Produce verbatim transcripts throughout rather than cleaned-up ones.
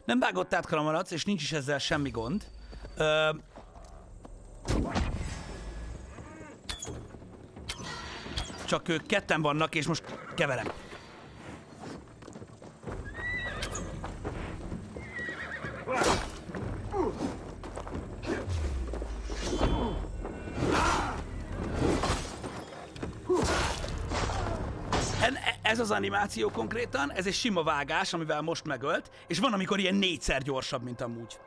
Nem vágott át Kramarac, és nincs is ezzel semmi gond. Ö... Csak ők ketten vannak, és most keverem. Ez az animáció konkrétan, ez egy sima vágás, amivel most megölt, és van, amikor ilyen négyszer gyorsabb, mint amúgy.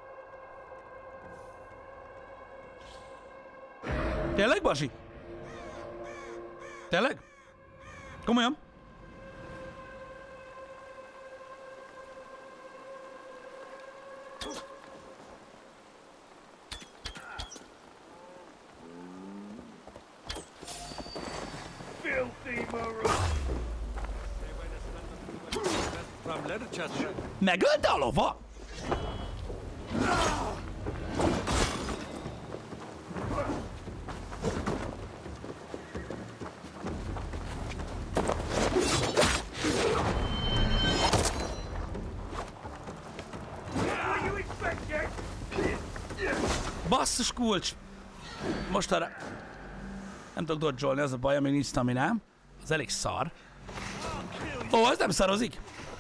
Tényleg, Bazsi? Tényleg? Komolyan? Megölte a lova? Basszus kulcs! Most arra... Nem tudok dodge-olni, az a baj, amíg nincs staminám. Az elég szar. Ó, ez nem szarozik!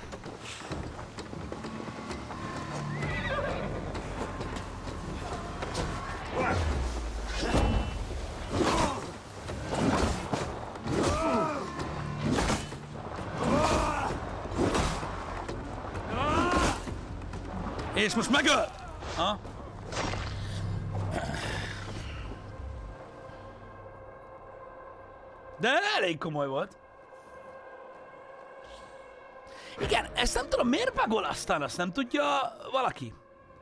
És most megöl! Ha? De elég komoly volt. Igen, ezt nem tudom, miért bugol aztán, azt nem tudja valaki.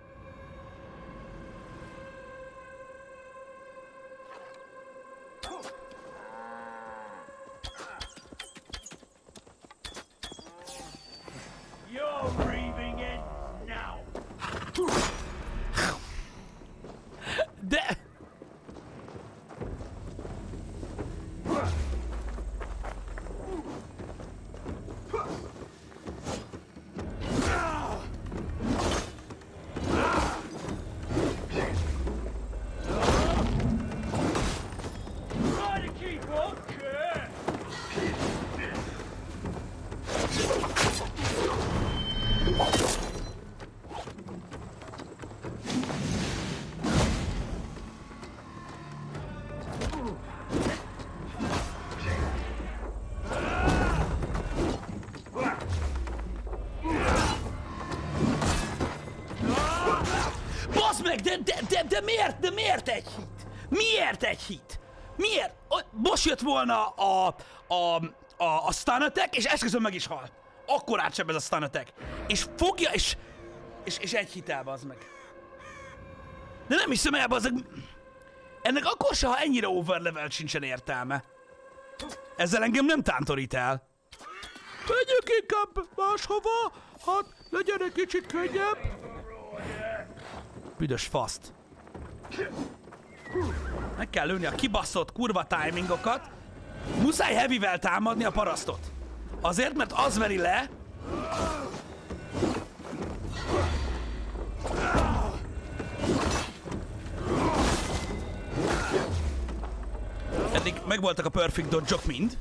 De... Meg, de, de, de, de miért, de miért egy hit? Miért egy hit? Miért? Most jött volna a, a, a, a stun attack, és esküszöm meg is hal. Akkor átsebb ez a stun attack. És fogja, és, és, és egy hitel, bazd meg. De nem hiszem el, bazd meg. Ennek akkor se, ha ennyire overlevel sincsen értelme. Ezzel engem nem tántorít el. Menjünk inkább máshova, hát legyen egy kicsit könnyebb. Büdös faszt. Meg kell lőni a kibaszott kurva timingokat. Muszáj heavyvel támadni a parasztot. Azért, mert az veri le. Eddig megvoltak a perfect dodge-ok mind.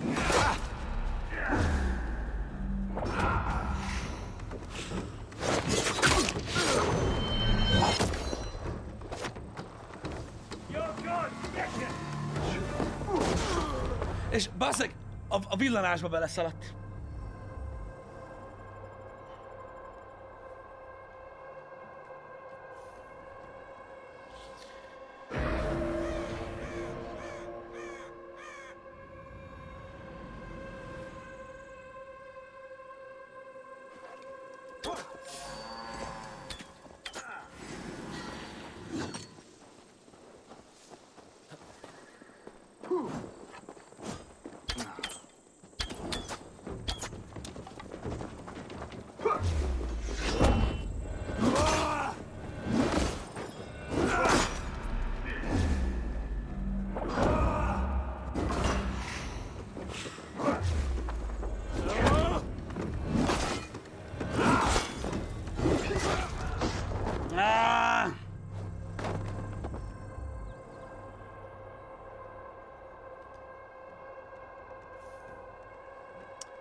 És basszeg, a, a villanásba beleszaladt.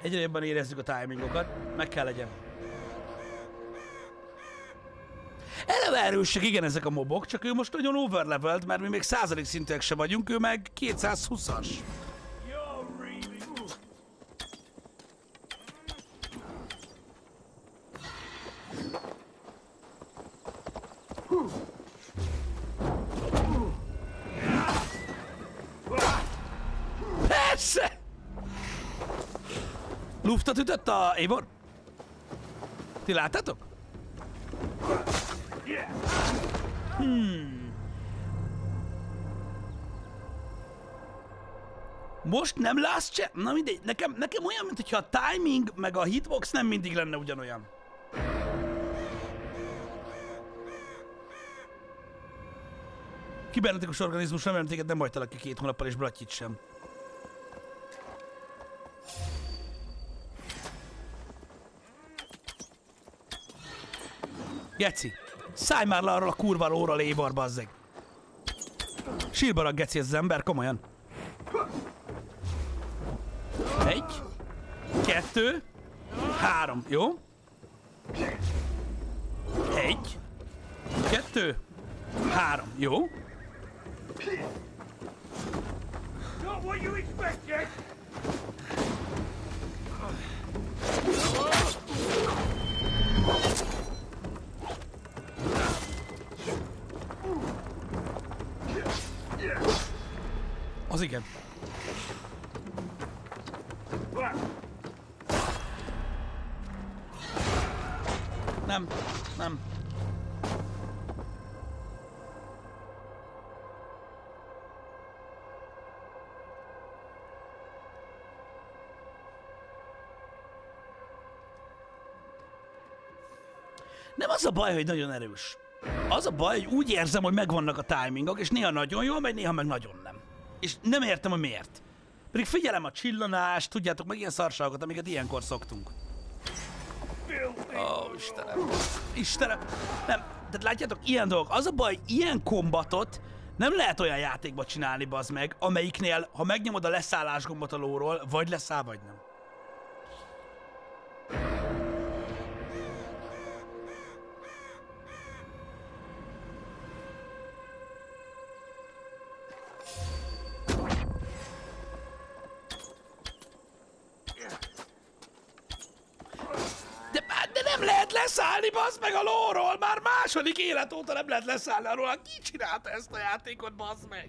Egyre jobban érezzük a timingokat, meg kell legyen. Eleve erősek, igen, ezek a mobok, csak ő most nagyon overlevelt, mert mi még századik szintűek se vagyunk, ő meg kétszázhúszas. Persze! Luftot ütött a Eivor? Ti láttátok? Hmm. Most nem last chat? Na mindegy, nekem, nekem olyan, mintha a timing meg a hitbox nem mindig lenne ugyanolyan. Kibernetikus organizmus nem olyan téged, nem hagytalak ki két hónappal és Brattyit sem. Geci, szállj már le arról a kurva lóra, Eivor, bazzeg. Sírba rak, geci, ez az ember, komolyan. Egy, kettő, három, jó? Egy, kettő, három, jó? Not what you expected. Az igen. Nem, nem. Nem az a baj, hogy nagyon erős. Az a baj, hogy úgy érzem, hogy megvannak a timingok, és néha nagyon jól megy, néha meg nagyon nem. És nem értem, hogy miért. Pedig figyelem a csillanást, tudjátok, meg ilyen szarságokat, amiket ilyenkor szoktunk. Ó, oh, Istenem. Istenem. Nem, tehát látjátok, ilyen dolgok. Az a baj, ilyen kombatot nem lehet olyan játékba csinálni, bazd meg, amelyiknél, ha megnyomod a leszállás gombot a lóról, vagy leszáll, vagy nem. Nem lehet leszállni, bazd meg, a lóról! Már második élet óta nem lehet leszállni arról, ki csinálta ezt a játékot, bazd meg!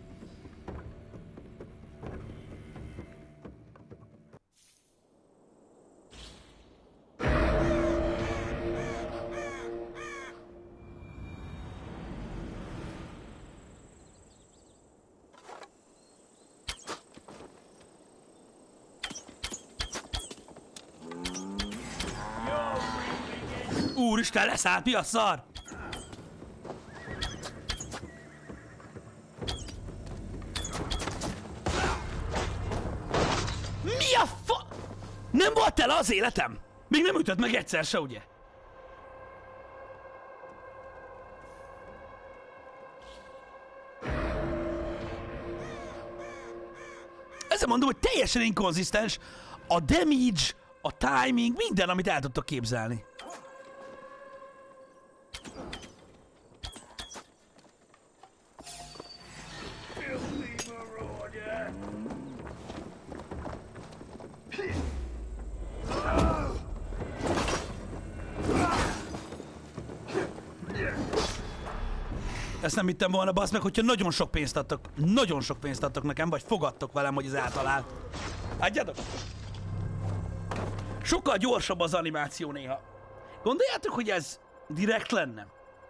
Úristen, leszállt, mi a szar? Mi a fa... Nem volt el az életem? Még nem ütött meg egyszer se, ugye? Ezzel mondom, hogy teljesen inkonzisztens a damage, a timing, minden, amit el tudtok képzelni. Ezt nem hittem volna, bassz meg, hogyha nagyon sok pénzt adtok, nagyon sok pénzt adtok nekem, vagy fogadtok velem, hogy ez eltalál. Adjátok! Sokkal gyorsabb az animáció néha. Gondoljátok, hogy ez direkt lenne?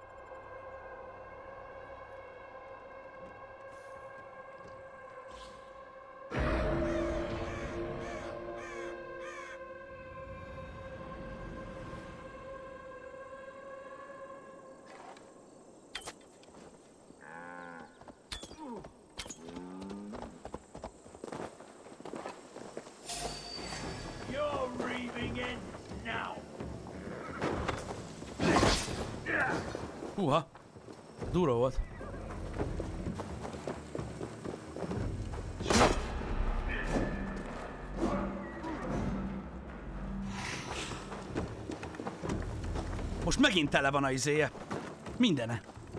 Húha, durva volt. Most megint tele van a izéje. Mindene.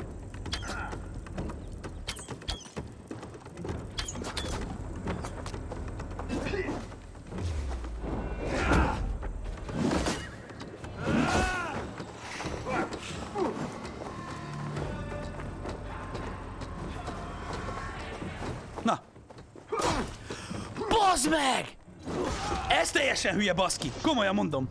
Na. Bazd meg! Ez teljesen hülye, baszki. Komolyan mondom.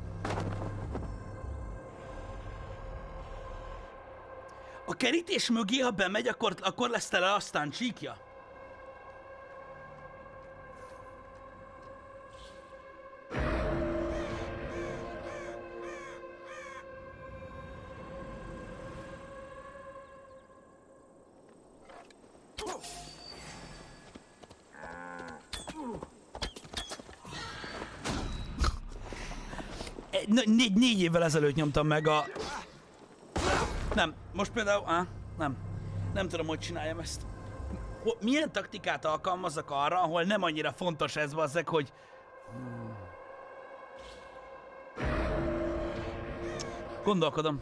A kerítés mögé, ha bemegy, akkor, akkor lesz tele aztán csíkja. Négy, négy évvel ezelőtt nyomtam meg a... Nem, most például... Á, nem. Nem tudom, hogy csináljam ezt. Milyen taktikát alkalmazzak arra, ahol nem annyira fontos ez, bazzeg, hogy... Gondolkodom.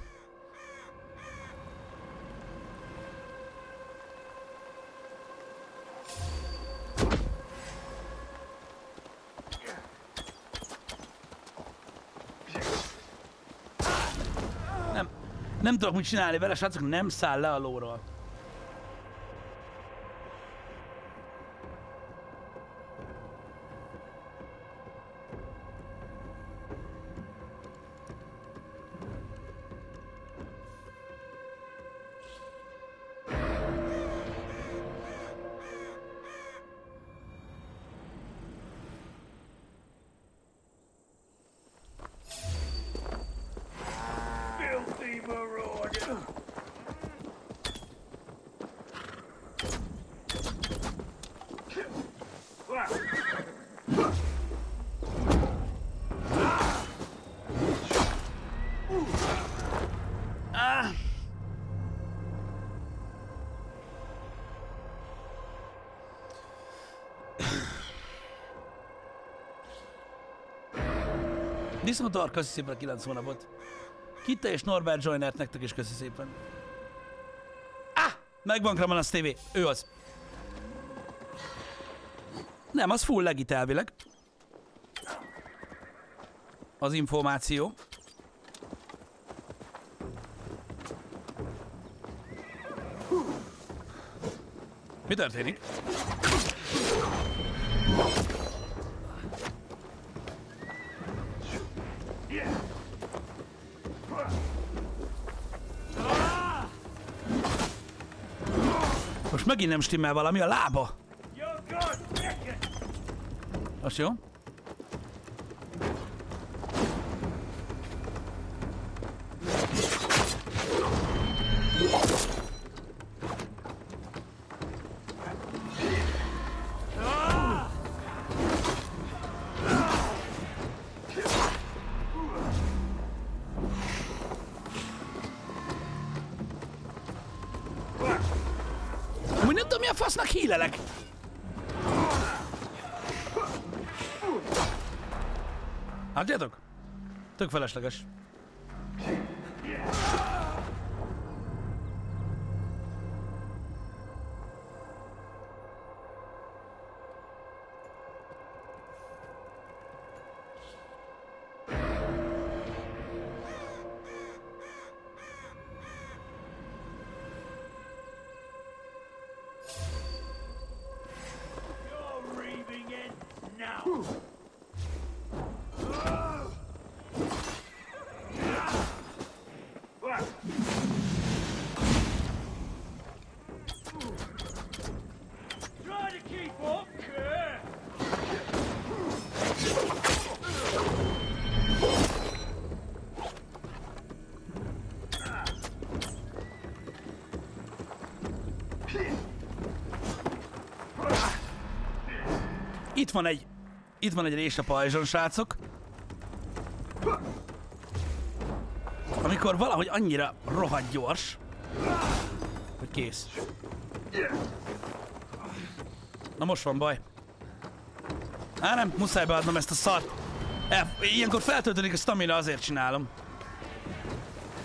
Nem, nem tudok mit csinálni vele, srácok, nem száll le a lóról. Diszmotor, köszi szépen a kilenc hónapot. Kitte és Norbert Joinert nektek is köszi szépen. Ah! Megvan Kramanas té vé. Ő az. Nem, az full legit elvileg. Az információ. Mi történik? Most megint nem stimmel valami, a lába. Az jó? Fasznak hílelek! Látjátok? Tök felesleges. Itt van egy... Itt van egy rés a pajzson, srácok. Amikor valahogy annyira rohadt gyors, hogy kész. Na most van baj. Á nem, muszáj beadnom ezt a szart. El, ilyenkor feltöltődik a stamina, azért csinálom.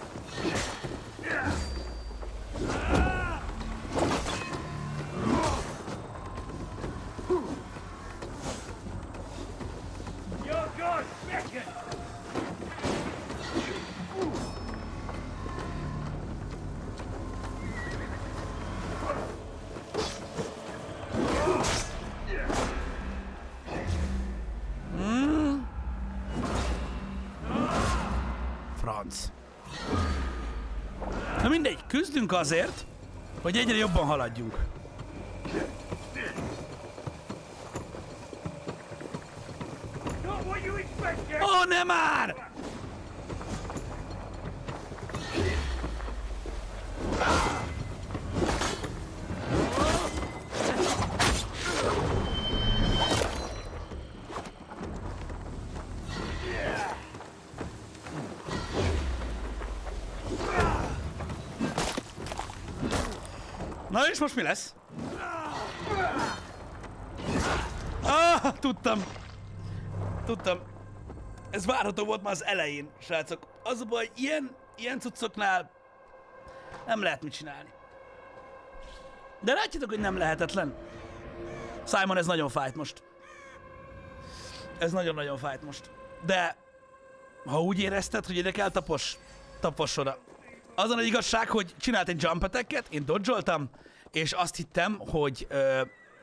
franc. Na mindegy, küzdünk azért, hogy egyre jobban haladjunk. Ó, oh, nem már! Na és most mi lesz? Ah, tudtam. Tudtam. Ez várható volt már az elején, srácok. Az a baj, ilyen, ilyen cuccoknál nem lehet mit csinálni. De látjátok, hogy nem lehetetlen. Simon, ez nagyon fájt most. Ez nagyon-nagyon fájt most. De ha úgy érezted, hogy ide kell tapos, taposs oda. Az a igazság, hogy csinált egy jump attack-et, én dodge-oltam, és azt hittem, hogy ö,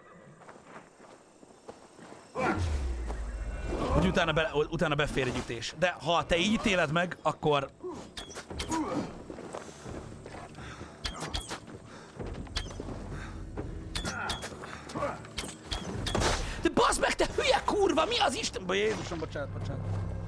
hogy utána, be, utána befér egy ütés. De ha te így ítéled meg, akkor... De bazd meg, te hülye kurva, mi az Isten? Jézusom, bocsánat, bocsánat.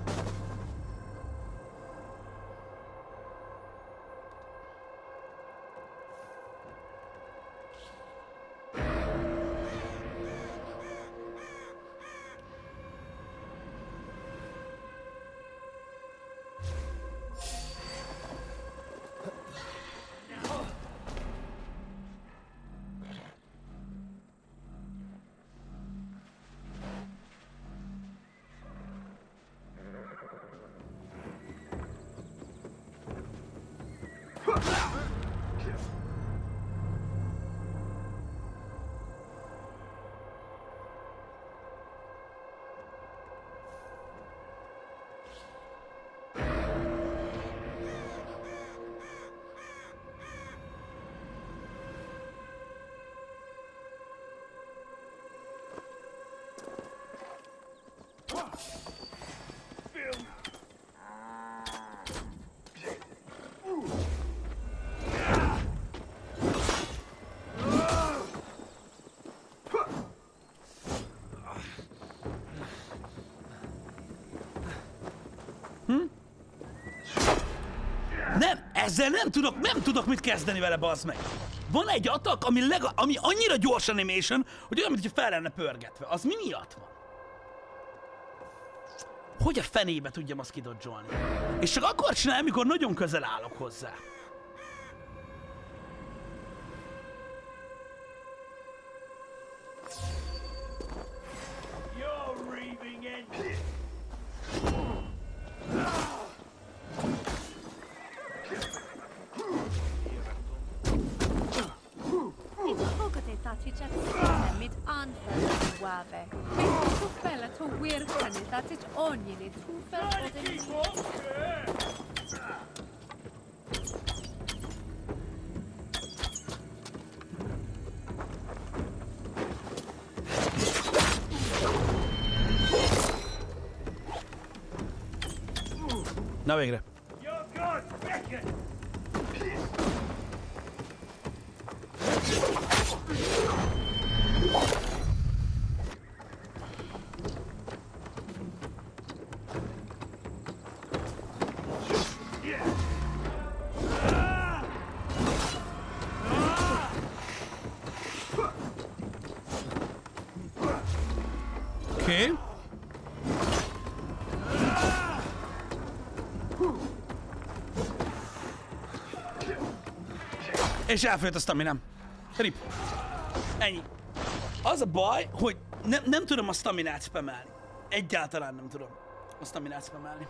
Nem, ezzel nem tudok, nem tudok mit kezdeni vele, bazd meg. Van egy attack, ami, lega, ami annyira gyors animation, hogy olyan, mintha fel lenne pörgetve. Az mi miatt van? Hogy a fenébe tudjam azt kidodzsolni? És csak akkor csinálom, amikor nagyon közel állok hozzá. Ogni truffa Na végre. Oké. Okay. És elfogyott a staminám. Rip. Ennyi. Az a baj, hogy ne, nem tudom a staminát spamelni. Egyáltalán nem tudom a staminát spamelni.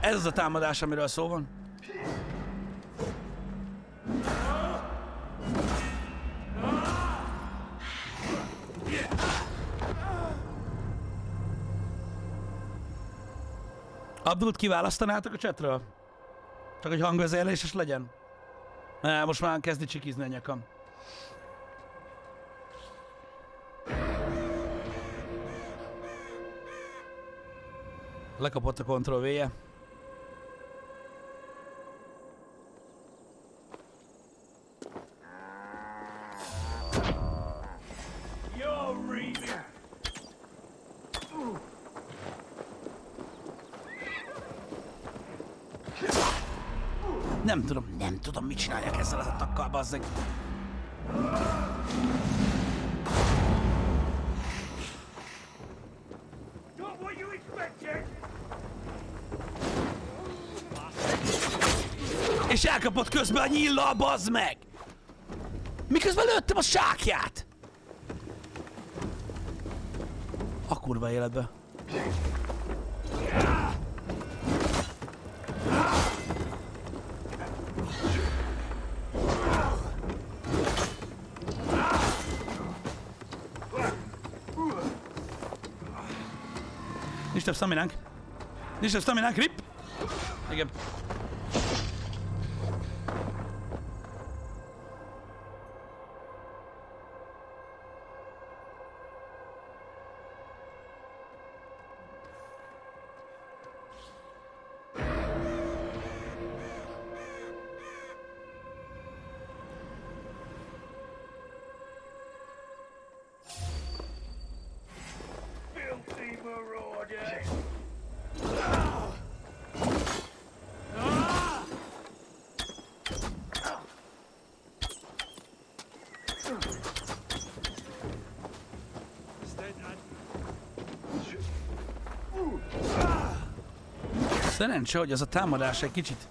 Ez az a támadás, amiről szó van. Abdulut kiválasztanátok a chatről? Csak hogy hangvezérléses legyen? Ne, most már kezdi csikizni a nyakam. Lekapott a Ctrl-V-je. Nem tudom, nem tudom, mit csinálják ezzel az attakkal, bazzeg. És elkapott közben a nyíllal, bazd meg! Miközben lőttem a sákját! A kurva életbe. Nincs több staminánk. Nincs több staminánk, rip! Igen. Szerencse, hogy az a támadás egy kicsit...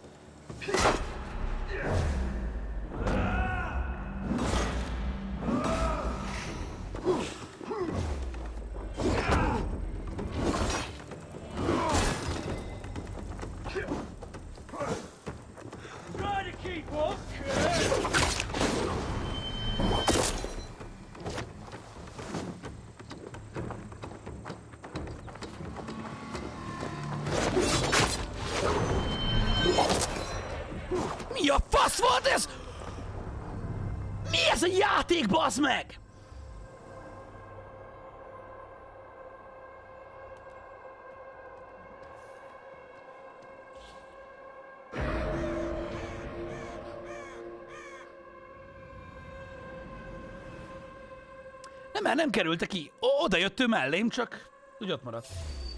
Mi a fasz volt ez? Mi ez a játék, bazd meg? Nem, mert nem kerülte ki. Oda jött ő mellém, csak úgy ott maradt.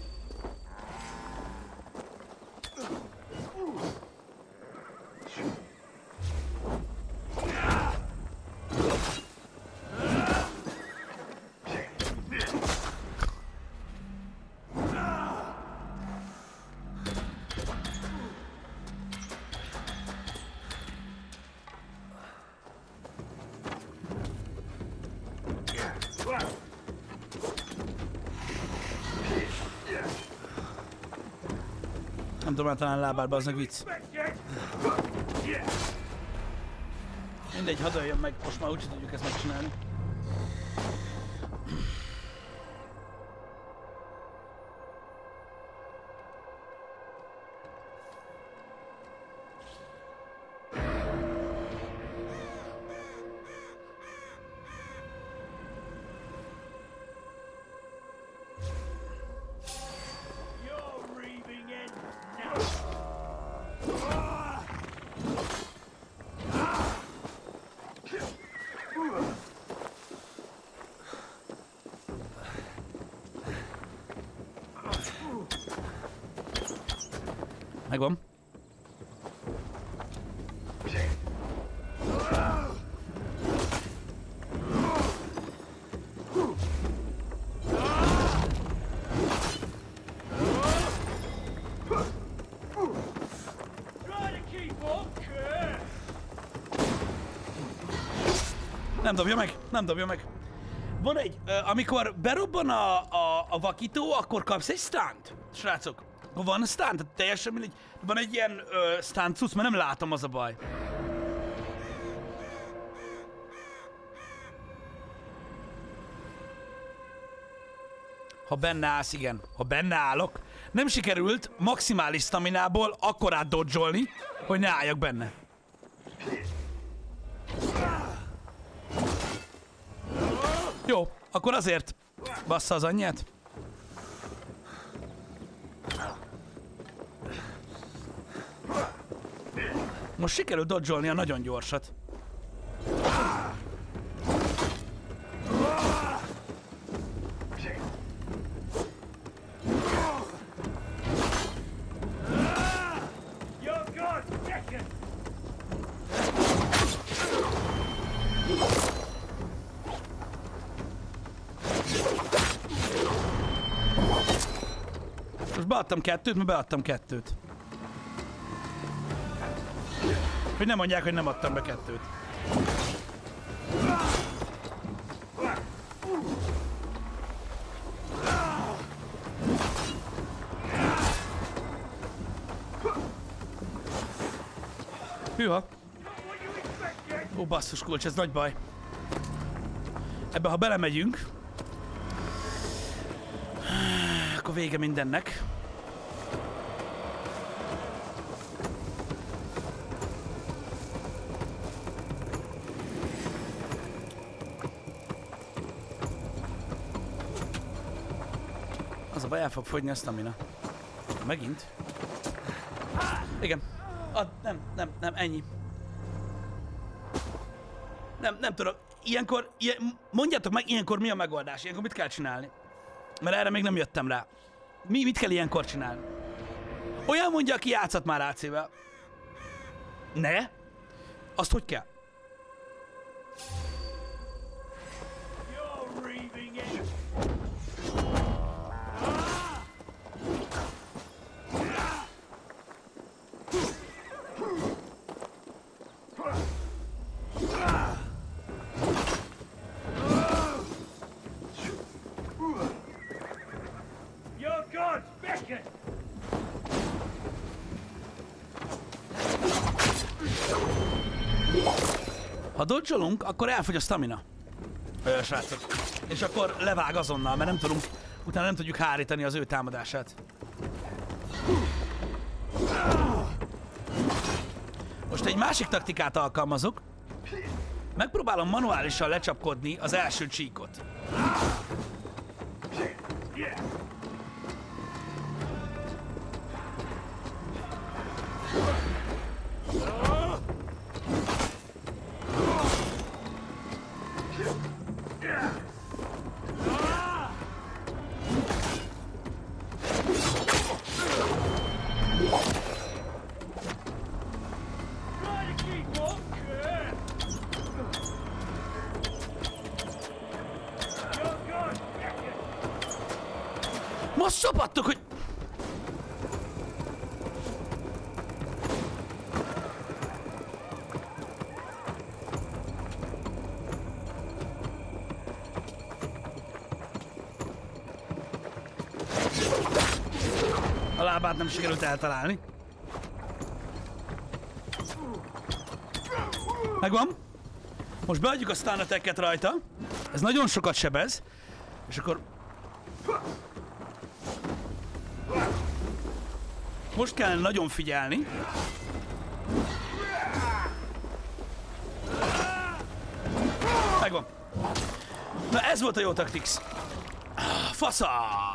Nem tudom, talán lábárba, aznak vicc. Mindegy, hadd öljön meg, most már úgyse tudjuk ezt megcsinálni. Megvan. Nem dobja meg, nem dobja meg. Van egy, uh, amikor berobban a, a, a vakító, akkor kapsz egy stunt, srácok. Van stunt, tehát teljesen mindegy. Van egy ilyen uh, stunt cucc, mert nem látom, az a baj. Ha benne állsz, igen. Ha benne állok. Nem sikerült maximális staminából akkorát dodge-olni, hogy ne álljak benne. Jó, akkor azért bassza az anyját. Most sikerült dodge-olni a nagyon gyorsat. Most beadtam kettőt, mert beadtam kettőt. Hogy nem mondják, hogy nem adtam be kettőt. Hűha. Ó, basszus kulcs, ez nagy baj. Ebbe, ha belemegyünk, akkor vége mindennek. Az a baj, el fog fogyni a stamina. Megint? Igen. A, nem, nem, nem, ennyi. Nem, nem tudom. Ilyenkor, ilyen, mondjátok meg, ilyenkor mi a megoldás? Ilyenkor mit kell csinálni? Mert erre még nem jöttem rá. Mi, mit kell ilyenkor csinálni? Olyan mondja, aki játszott már á cé-vel. Ne? Azt hogy kell? Ha dodge-olunk, akkor elfogy a stamina. Olyan srácok. És akkor levág azonnal, mert nem tudunk, utána nem tudjuk hárítani az ő támadását. Most egy másik taktikát alkalmazok. Megpróbálom manuálisan lecsapkodni az első csíkot. Most szopattok, hogy... A lábát nem sikerült eltalálni. Megvan. Most beadjuk a stun attack-et rajta. Ez nagyon sokat sebez. És akkor... Most kellene nagyon figyelni. Megvan. Na ez volt a jó taktix. Fasza!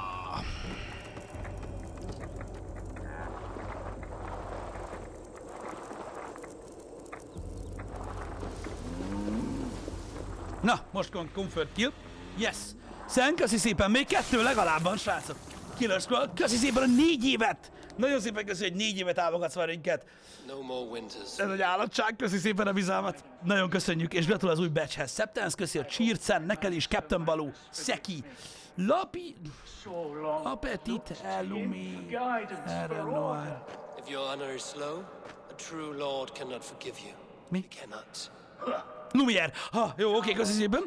Na, most comfort kill. Yes. Szen, köszi szépen. Még kettő legalább van, srácok. Killer Scroll. Köszi szépen a négy évet. Nagyon szépen köszi, hogy négy évet támogatsz már minket. Ez egy állatság, köszi szépen a bizalmat. Nagyon köszönjük, és gratulál az új batchhez. Septens, köszi a Csircen, neked is, Captain Baloo, Szeki, Lapi, Appetit, Elumi, Erre Noir. Mi? Lumière. Ha, jó, oké, köszi szépen.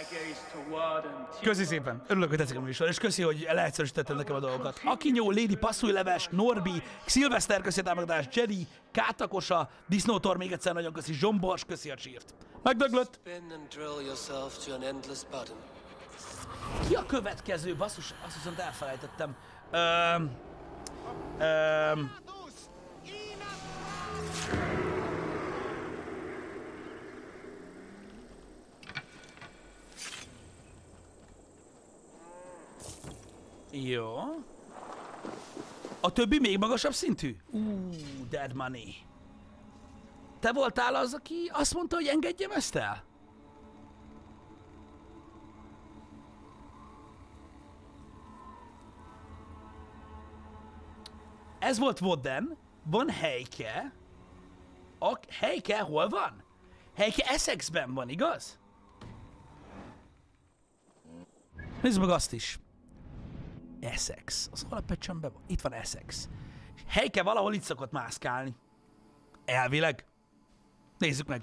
Köszi szépen. Örülök, hogy tetszik a műsor, és köszi, hogy leegyszerűsítetted nekem a dolgokat. Akinyó, Lady Passzújleves, Norbi, Szilveszter, köszi a támogatást, Jedi, Kátakosa, Disznótor, még egyszer nagyon köszi, Zsombors, köszi a csírt. Megdöglött. Ki a következő? Basszus, azt viszont elfelejtettem. Öm... Öm... Jó. A többi még magasabb szintű? Ú, dead money. Te voltál az, aki azt mondta, hogy engedjem ezt el? Ez volt Vodden, van Heike. A Heike hol van? Heike Essexben van, igaz? Nézd meg azt is. Essex. Az hol a pecsömbe van? Itt van Essex. Heike valahol itt szokott mászkálni. Elvileg. Nézzük meg.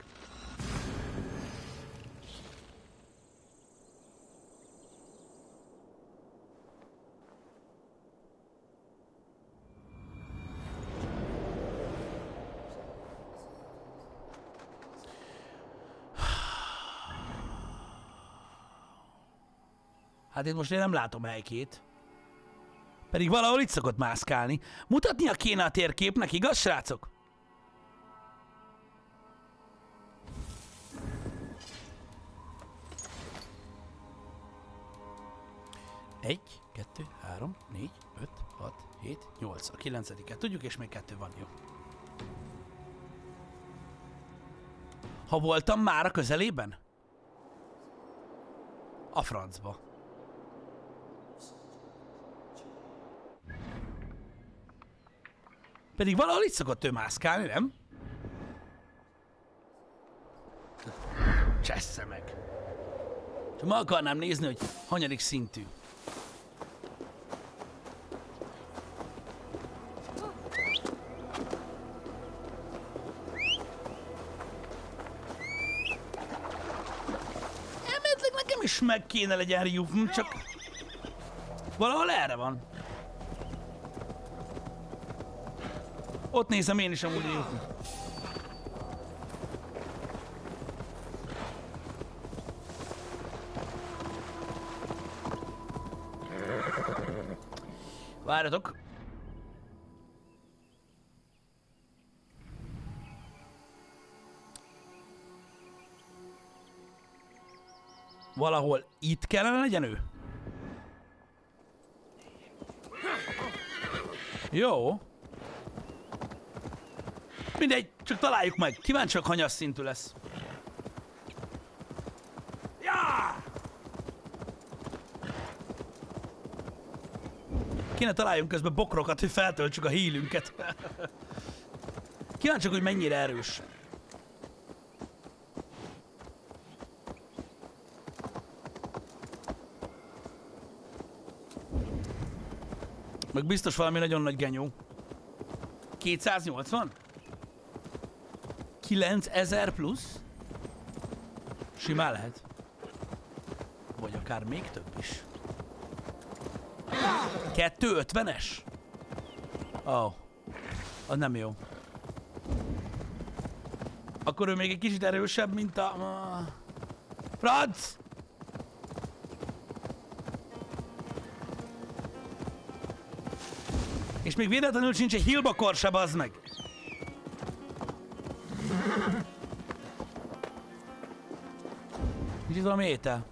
Hát itt most én nem látom Heikét. Pedig valahol itt szokott mászkálni. Mutatnia kéne a térképnek, igaz, srácok? Egy, kettő, három, négy, öt, hat, hét, nyolc. A kilencediket tudjuk, és még kettő van, jó. Ha voltam már a közelében? A francba. Pedig valahol itt szokott ő mászkálni, nem? Csessze meg. Csak ma akarnám nézni, hogy hanyadik szintű. Elméletileg nekem is meg kéne legyen Ryufen, csak valahol erre van. Ott nézem én is amúgy Ryufen. Várjatok. Valahol itt kellene legyen ő? Jó. Mindegy, csak találjuk meg. Kíváncsiak, hanyas szintű lesz. Ja! Kéne találjunk közben bokrokat, hogy feltöltsük a hílünket. Kíváncsiak, hogy mennyire erős. Meg biztos valami nagyon nagy genyó. kétszáznyolcvan? kilencezer plusz? Simán lehet. Vagy akár még több is. kétszázötvenes? Ó. Oh. Az nem jó. Akkor ő még egy kicsit erősebb, mint a... Franc! És még véletlenül sincs egy healbakor se, bazd meg! Nincs itt valami étel?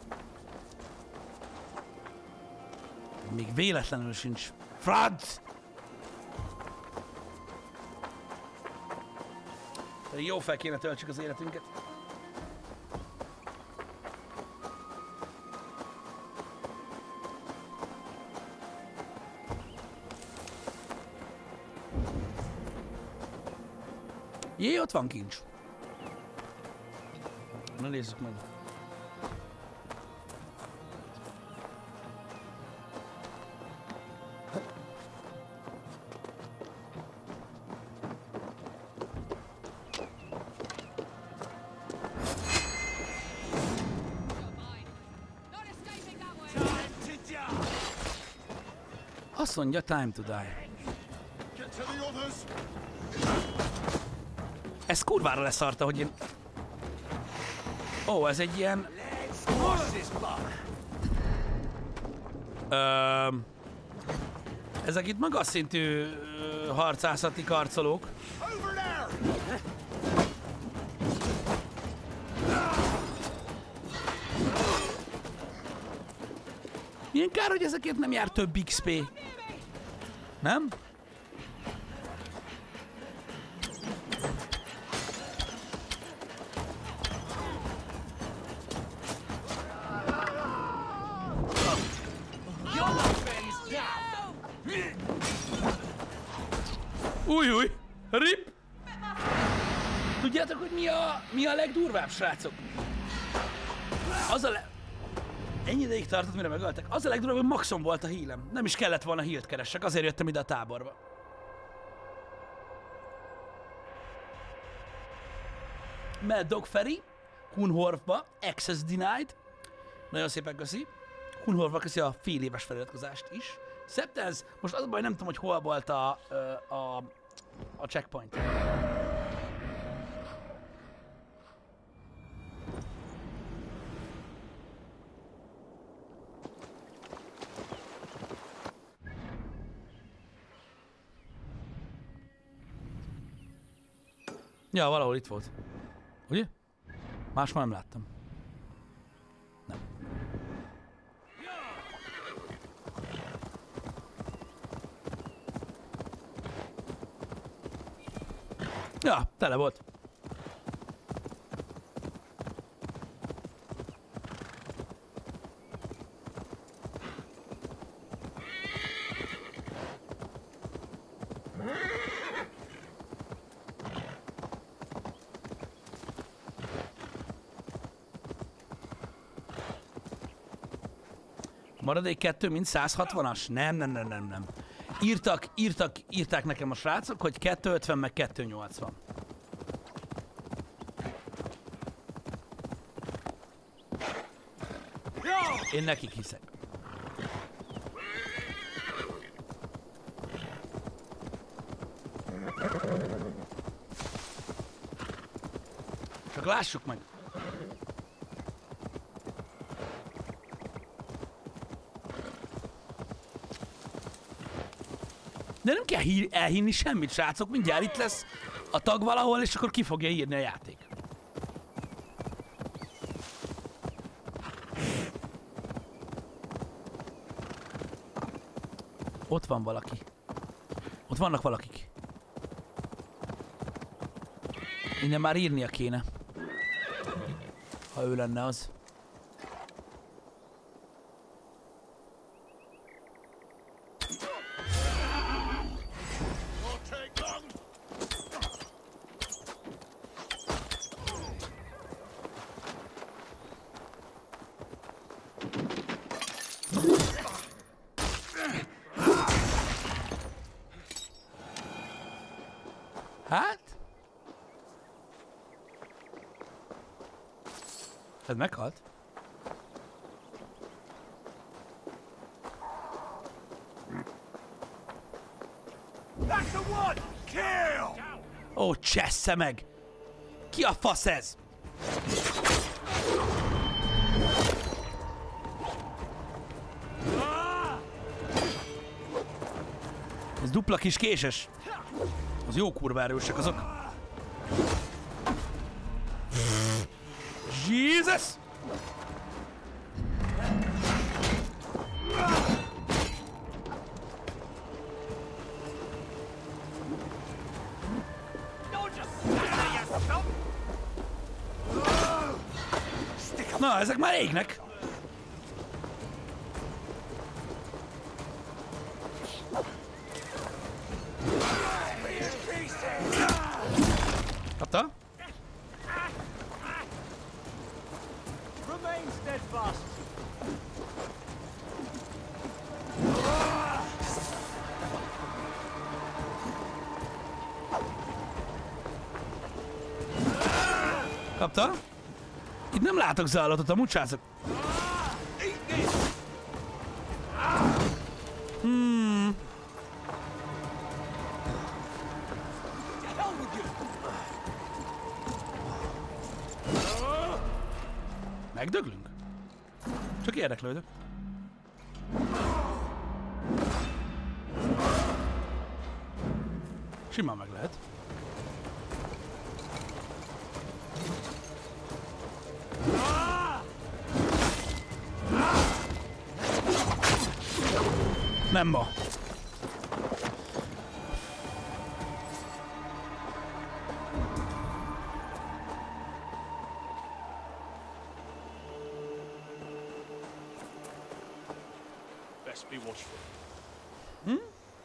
Még véletlenül sincs. Franc! Pedig jó fel kéne töltsük az életünket. Jé, ott van kincs. Na nézzük meg. Azt mondja, time to die. Ez kurvára leszarta, hogy én... Ó, ez egy ilyen... Ö... Ezek itt magas szintű harcászati karcolók. Milyen kár, hogy ezekért nem jár több iksz pé. Nem? Új, új! Rip! Tudjátok, hogy mi a, mi a legdurvább, srácok? Az a le... Ennyi ideig tartott, mire megöltek. Az a legdurvább, hogy maximum volt a healem. Nem is kellett volna healt keressek, azért jöttem ide a táborba. Mad Dog Ferry, Hunhorfba, Access Denied. Nagyon szépen köszi. Hunhorfba köszi a fél éves feliratkozást is. Septens, most az a baj, nem tudom, hogy hol volt a, a, a checkpoint. Ja, valahol itt volt. Ugye? Máshol nem láttam. Nem. Ja, tele volt. Maradék kettő, mint száz hatvanas? Nem, nem, nem, nem, nem. Írtak, írtak, írták nekem a srácok, hogy kettő ötven meg kettő nyolcvan. Én nekik hiszek. Csak lássuk meg. De nem kell elhinni semmit, srácok, mindjárt itt lesz a tag valahol, és akkor ki fogja írni a játék. Ott van valaki. Ott vannak valakik. Innen már írnia kéne. Ha ő lenne az. Hát? Ez meghalt? Ó, csessze meg! Ki a fasz ez? Ez dupla kis késes. Az jó kurva erősek azok. Jesus! Na, ezek már égnek. Kapta? Kapta? Itt nem látok zállatot, amúgy srácok. Hmm. Megdöglünk? Csak érdeklődök. Simán meg lehet. Nem ma. Best be watchful. Hm?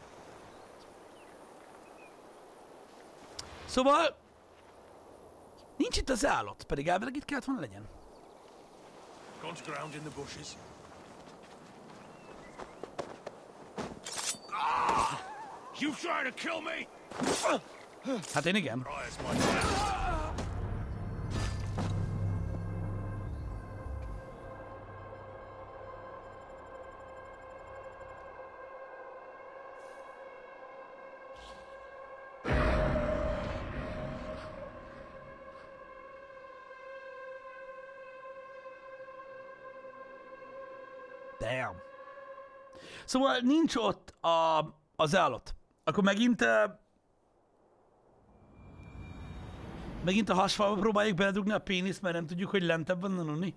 Szóval nincs itt az állat, pedig elvileg itt kellett volna legyen. Gone to ground in the bushes. Ah! You trying to kill me? Hát én igen. Try as my best. Damn. Szóval nincs ott a, az állat. Akkor megint... Uh, megint a hasfalba próbáljuk beledugni a péniszt, mert nem tudjuk, hogy lentebb van Nunni.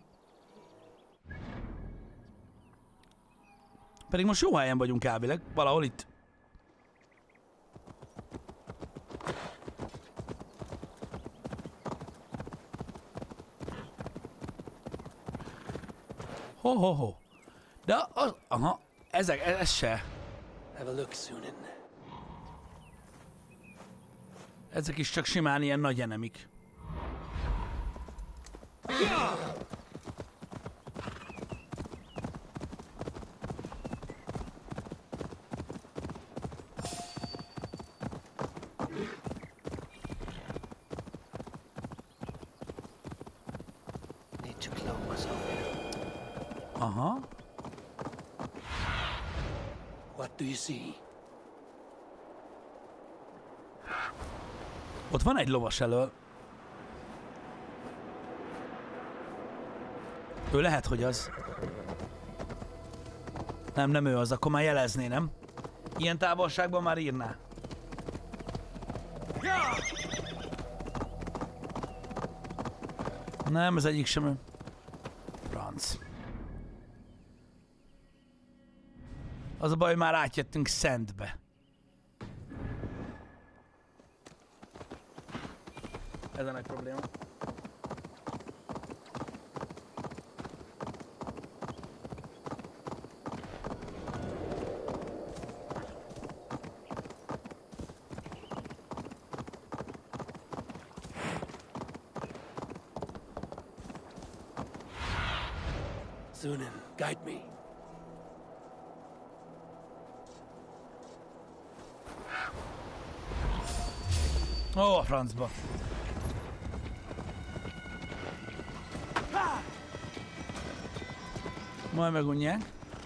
Pedig most jó helyen vagyunk elvileg, valahol itt. Ho, ho, ho. De az, aha, ezek, ez, ez se. Have a look, Sunan. Ezek is csak simán ilyen nagy enemik. Need to close. Aha. What do you see? Ott van egy lovas elől. Ő lehet, hogy az. Nem, nem ő az, akkor már jelezné, nem? Ilyen távolságban már írná. Nem, ez egyik sem ő. Franc. Az a baj, hogy már átjöttünk Szentbe. Ez a nagy probléma. Sunan, guide me. Ó, a francba. Majd megunják.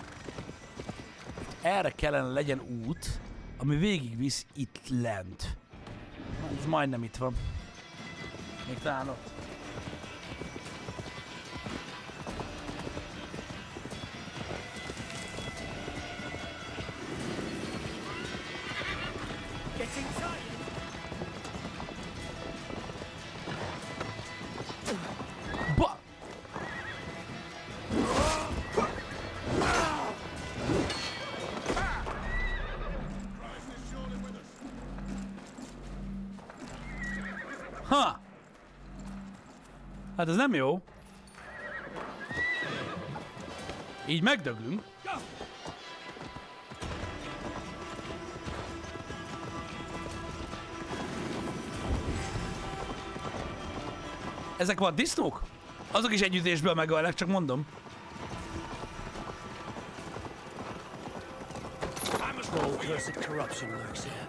Erre kellene legyen út, ami végigvisz itt lent. Ez majdnem itt van. Még talán ott. Ba! Ha! Hát ez nem jó. Így megdöglünk. Ezek van disznók? Azok is egy ütésből megölnek, csak mondom. No cursed corruption lurks here.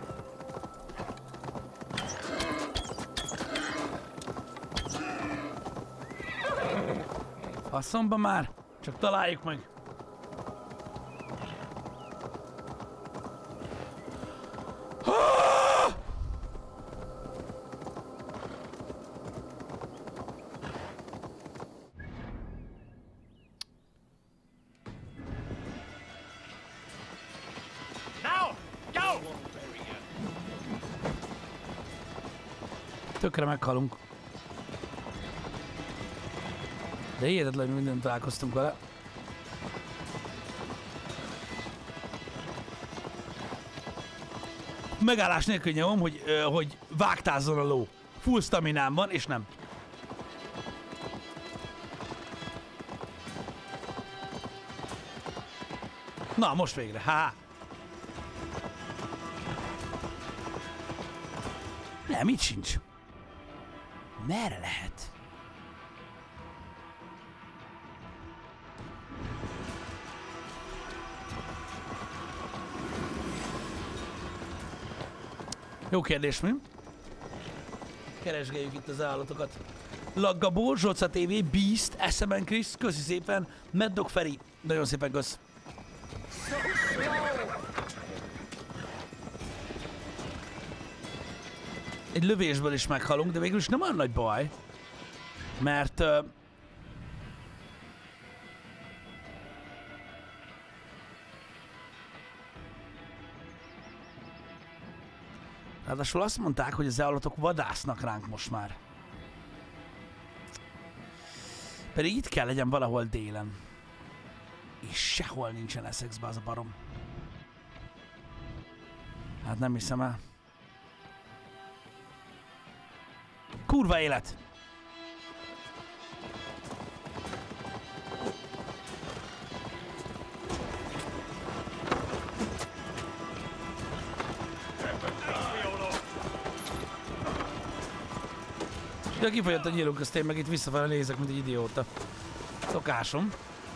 Faszomba már! Csak találjuk meg. Tökre meghalunk. De hihetetlen, hogy mindent találkoztunk vele. Megállás nélkül nyomom, hogy, ö, hogy vágtázzon a ló. Full staminám van, és nem. Na, most végre. Há! Nem, itt sincs. Merre lehet? Jó kérdés, mi? Keresgéljük itt az állatokat. Laggabó, Zsoca té vé, Beast, es em en Chris, köszi szépen, Mad Dog Feri, nagyon szépen kösz. Egy lövésből is meghalunk, de végül is nem olyan nagy baj, mert uh, ráadásul azt mondták, hogy az állatok vadásznak ránk most már. Pedig itt kell legyen valahol délen. És sehol nincsen Essexbe az a barom. Hát nem hiszem el. Kurva élet! Ja, kifolyott a nyílunk, azt én meg itt visszafele nézek, mint egy idióta. Szokásom.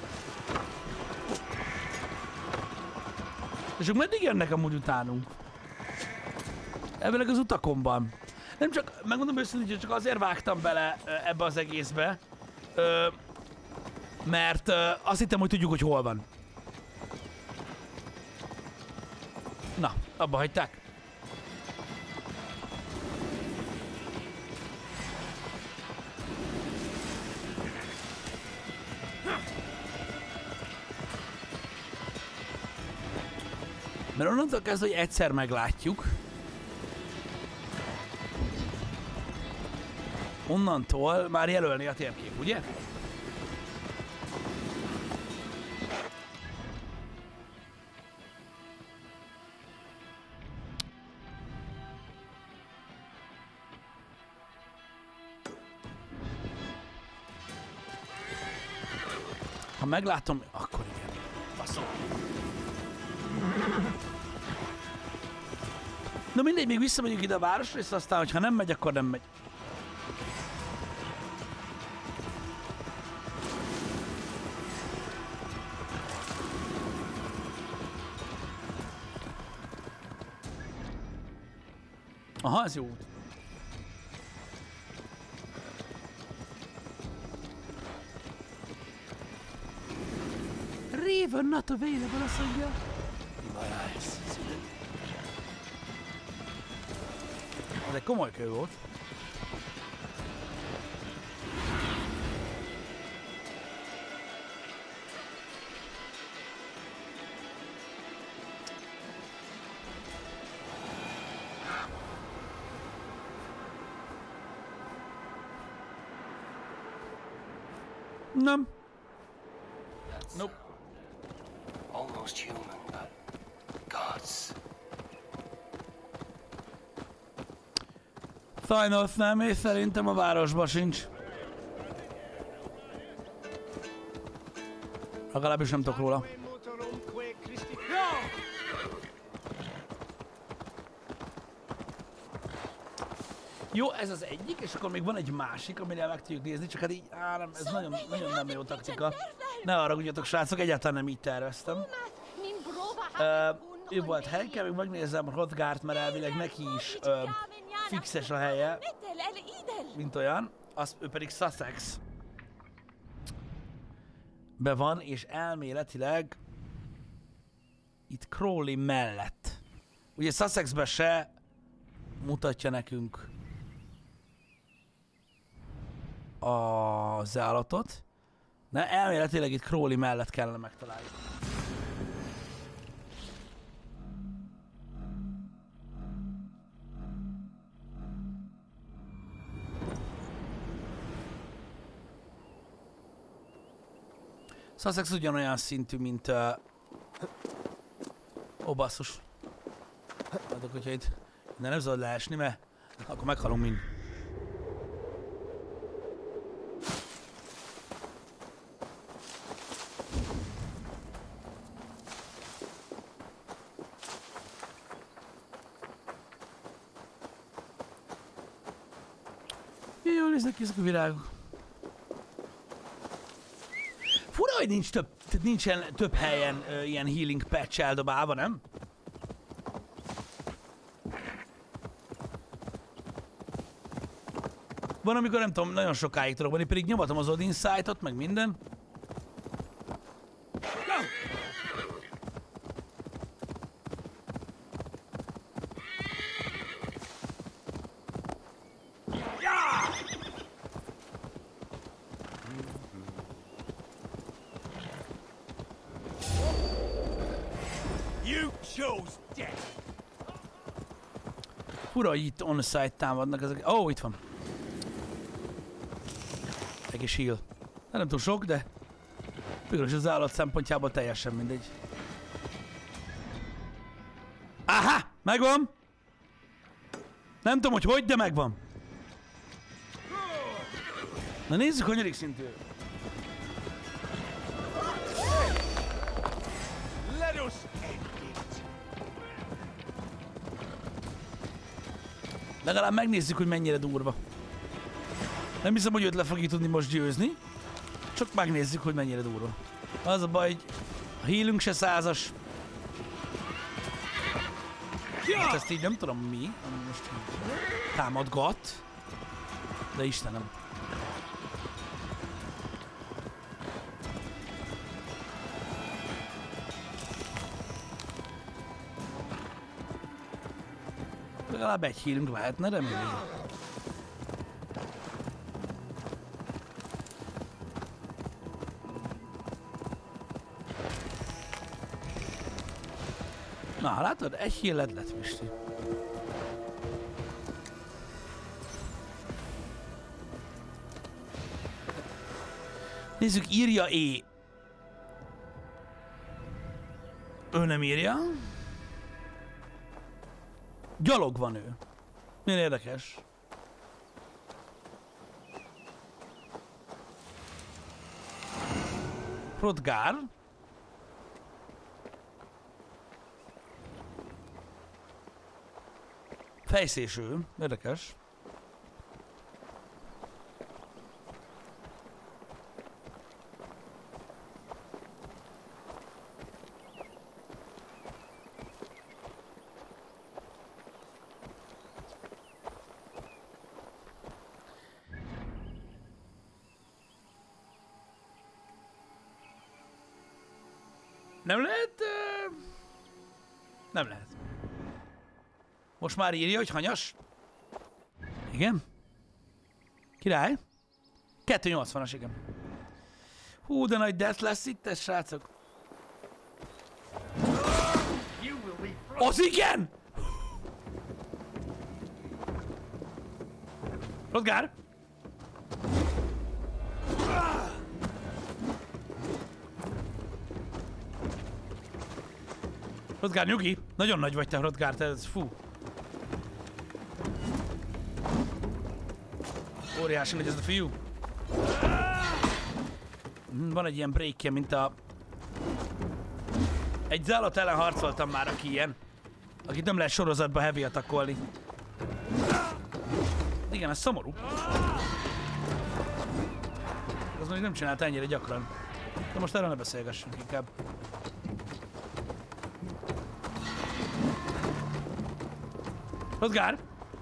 És ők meddig jönnek amúgy utánunk? Elvileg az utakomban. Nem csak, megmondom őszintén, hogy csak azért vágtam bele ebbe az egészbe, mert azt hittem, hogy tudjuk, hogy hol van. Na, abba hagyták. Mert onnantól kezdve, hogy egyszer meglátjuk, onnantól már jelölni a térkép, ugye? Ha meglátom, akkor igen. Faszom. Na mindegy, még visszamegyünk ide a városra, és aztán, hogyha nem megy, akkor nem megy. Aha, ez jó út. Raven not available, azt mondja. Ez egy komoly kő volt. Nem. Nope. Almost human, but gods. Sajnos nem, és szerintem a városban sincs. Legalábbis nem tudok róla. Jó, ez az egyik, és akkor még van egy másik, amire meg tudjuk nézni, csak hát így, á, nem, ez nagyon, nagyon nem jó taktika. Ne haragudjatok, srácok, egyáltalán nem így terveztem. Uh, ő volt Henke, még megnézem Hrothgart, mert elvileg neki is uh, fixes a helye, mint olyan, az, ő pedig Sussex be van, és elméletileg itt Crowley mellett. Ugye Sussexbe se mutatja nekünk az állatot, de elméletileg itt Crowley mellett kellene megtalálni. Sussex ugyanolyan szintű, mint... Uh... Ó, basszus. Adok, hogyha itt de nem szabad leesni, mert akkor meghalunk mind. Jól néznek ki ezek a virágok. Fura, hogy nincs több, nincsen több helyen ö, ilyen healing patch eldobálva, nem? Van, amikor nem tudom, nagyon sokáig tudok venni, pedig nyomatom az Odin Sight-ot, meg minden. Fura, hogy itt on-site támadnak ezek. Ó, oh, itt van. Egy kis heal. De nem túl sok, de mégis az állat szempontjából teljesen mindegy. Aha! Megvan! Nem tudom, hogy hogy, de megvan. Na nézzük, hogy nyerik szintű. Legalább megnézzük, hogy mennyire durva. Nem hiszem, hogy őt le fogjuk tudni most győzni. Csak megnézzük, hogy mennyire durva. Az a baj, hogy a healünk se százas. Hát ezt így nem tudom mi, ami most támadgat. De Istenem. Legalább egy healünk lehetne, remélem. Na, látod? Egy healed lett, Pisti. Nézzük, írja E. Ő nem írja. Gyalog van ő. Milyen érdekes. Hrothgar. Fejszéső. Érdekes. Nem lehet? Uh... Nem lehet. Most már írja, hogy hanyas? Igen? Király? kettő nyolcvanas, igen. Hú, de nagy death lesz itt, ez srácok. Az igen! Hrothgar? Hrothgar, nyugi! Nagyon nagy vagy te, Hrothgar, te ez fú. Óriási nagy ez a fiú. Van egy ilyen breakje, mint a... Egy zealot ellen harcoltam már, aki ilyen. Akit nem lehet sorozatba heavy attackolni. Igen, ez szomorú. Az még nem csinált ennyire gyakran. De most erről ne beszélgessünk inkább. Hrothgar!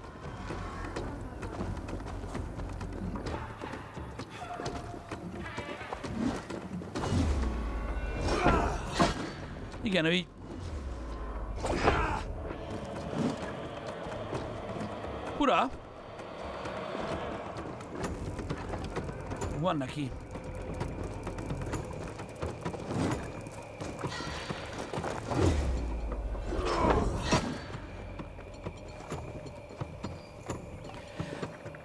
Igen, ő így... Ura! Van neki.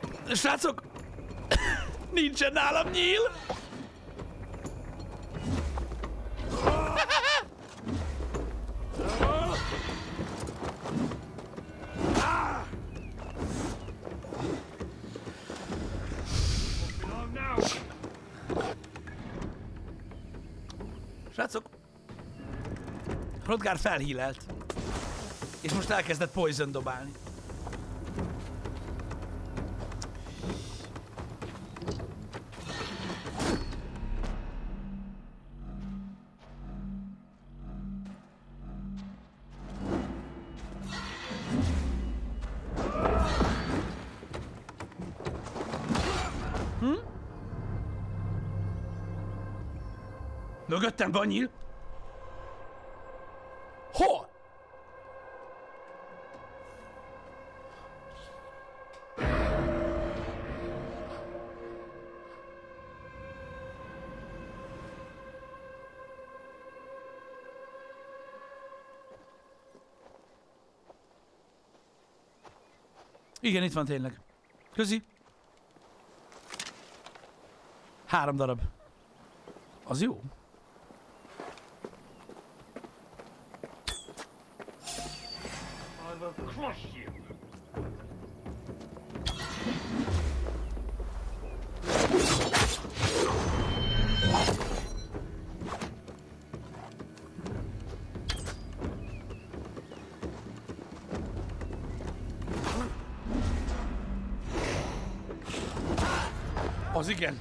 Srácok! Nincsen nálam nyíl! Srácok, Hrothgar felhílelt, és most elkezdett poison dobálni. Hm? Mögöttem van nyíl. Hol? Igen, itt van tényleg. Közi. Három darab. Az jó. I will crush you. Az igen.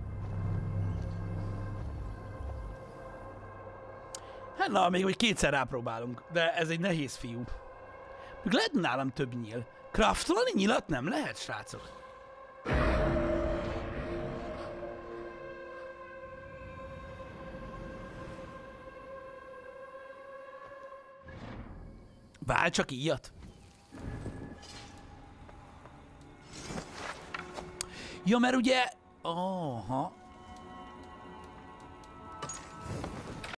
Hát na, még hogy kétszer rápróbálunk, de ez egy nehéz fiú. Még lehet nálam több nyíl. Craftolni nyilat nem lehet, srácok? Vál csak íjat. Ja, mert ugye... Aha.